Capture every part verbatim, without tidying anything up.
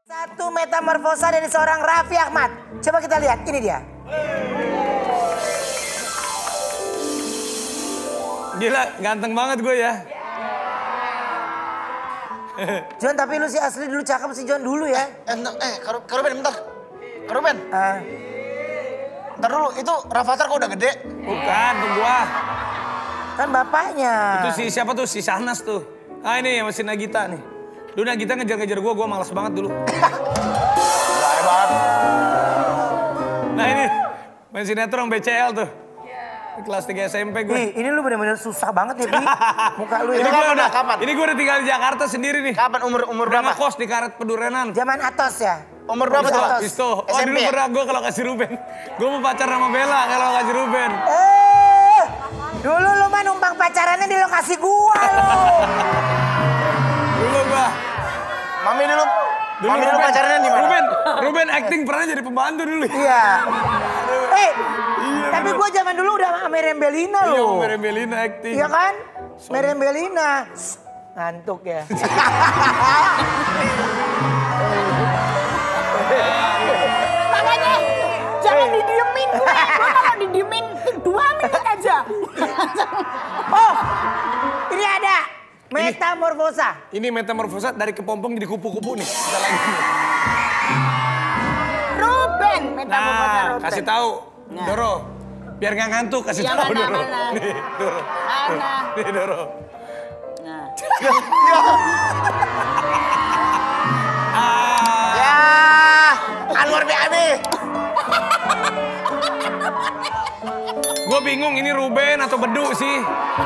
Satu metamorfosa dari seorang Raffi Ahmad. Coba kita lihat, ini dia. Gila, ganteng banget gue ya. John, tapi lu sih asli dulu cakep sih John dulu ya. Eh, bentar, eh Kak Ruben, bentar. Kak Ruben. Uh. Bentar dulu, itu Rafathar kok udah gede? Bukan, tuh gua. Kan bapaknya. Itu si siapa tuh? Si Sahnas tuh. Ah ini yang masih Nagita nih. Dulu Nagita ngejar-ngejar gua, gua malas banget dulu. Gak banget. Nah ini, main sinetron B C L tuh. Di kelas tiga S M P gue. Wih, ini lu bener-bener susah banget ya, Bi. Muka lu Ini ya. gua kapan, udah, kapan? ini gua udah tinggal di Jakarta sendiri nih. Kapan umur umur Udah berapa? ngekos di Karet Pedurenan. Zaman Atos ya? Umur berapa tuh? Atos. Isto. Oh S M P dulu ya? pernah gue kalau kasih Ruben. Gue mau pacar sama Bella kalau kasih Ruben. Eh, dulu lu mah numpang pacarannya di lokasi gua lu. Dulu gua. Mami dulu. Dulu Mami dulu Ruben, pacarannya di mana? Ruben, Ruben acting pernah jadi pembantu dulu. Iya. Eh, Iya, tapi bener. gua zaman dulu udah sama Meriam Bellina Iya, loh. Meriam Bellina acting. Iya kan? Meriam Bellina. Ngantuk ya. Makanya jangan didiemin gue. Gue kalau didiemin dua menit aja. Oh, ini ada. Metamorfosa. Ini metamorfosa dari kepompong jadi kupu-kupu nih. Kita lagi nih. Ruben, metamorfosa Nah, Ruben. kasih tahu, Nah. Doro. Biar nggak ngantuk, kasih Yang tahu mana, Doro. mana? Nih, Doro. Mana? Nih, Doro. Nah. Ah, Ya, Anwar B A B. gue bingung ini Ruben atau Bedu sih.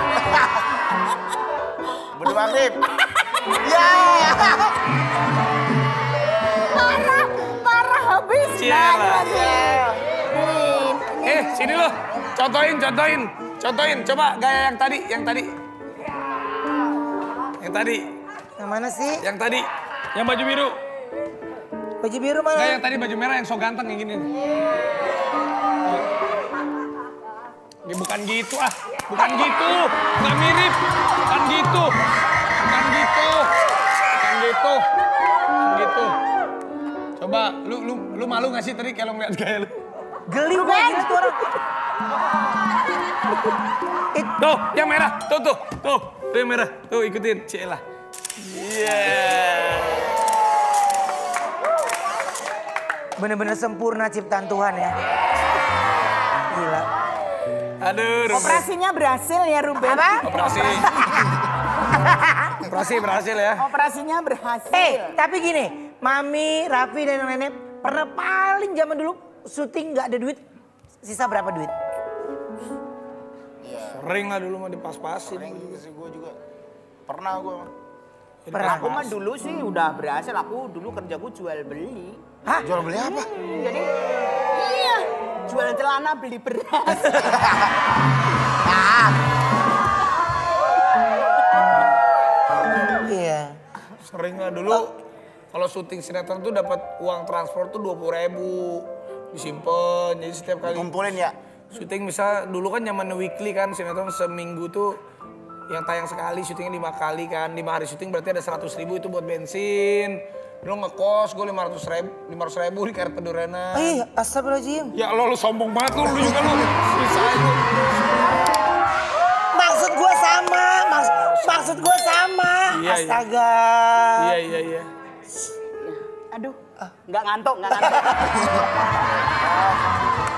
Bedu Maghrib. Ya. Parah, parah habis. Cialah. Nih, Eh, sini loh. Contohin, contohin. Contohin, coba gaya yang tadi, yang tadi. Yang tadi, Yang mana sih? yang tadi. Yang baju biru. Baju biru mana? Gak yang tadi baju merah yang so ganteng yang gini. Ini bukan gitu ah, bukan gitu, nggak mirip, bukan gitu, bukan gitu, bukan gitu, bukan gitu. Coba, lu lu lu malu nggak sih tadi kalau ngeliat gaya lu? Geli gua gila tuh orang. Tuh, yang merah, tuh tuh, tuh, tuh yang merah, tuh ikutin, Cielah. Iya. Bener-bener sempurna ciptaan Tuhan ya. Gila. Aduh, Ruben. operasinya berhasil ya Ruben. Apa? Operasi. Operasi berhasil ya. Operasinya berhasil. Eh, tapi gini, Mami, Raffi dan Nenek pernah paling zaman dulu syuting nggak ada duit, sisa berapa duit? Sering lah dulu mah dipas-pasin. Sering juga sih gue juga. Pernah gue. Pernah. Aku mah dulu sih udah berhasil. Aku dulu kerjaku jual beli. Hah? Jual beli apa? Hmm, jadi iya jual celana beli beras. Iya. Sering lah dulu. Kalau syuting sinetron tuh dapat uang transport tuh dua puluh ribu. Disimpan, jadi setiap kali Kumpulin ya. syuting misal dulu kan zamannya weekly kan sinetron seminggu tuh yang tayang sekali syutingnya lima kali kan, lima hari syuting berarti ada seratus ribu itu buat bensin. Dulu ngekos gue lima ratus ribu, lima ratus ribu di Karet Pedurenan. Ih, astagfirullahaladzim. Ya lo, lo sombong banget lo, lu juga lo. Susah itu. Maksud gue sama, maks maksud gue sama. Iya, iya. Astaga. Iya, iya, iya. Aduh, nggak ngantuk, nggak ngantuk.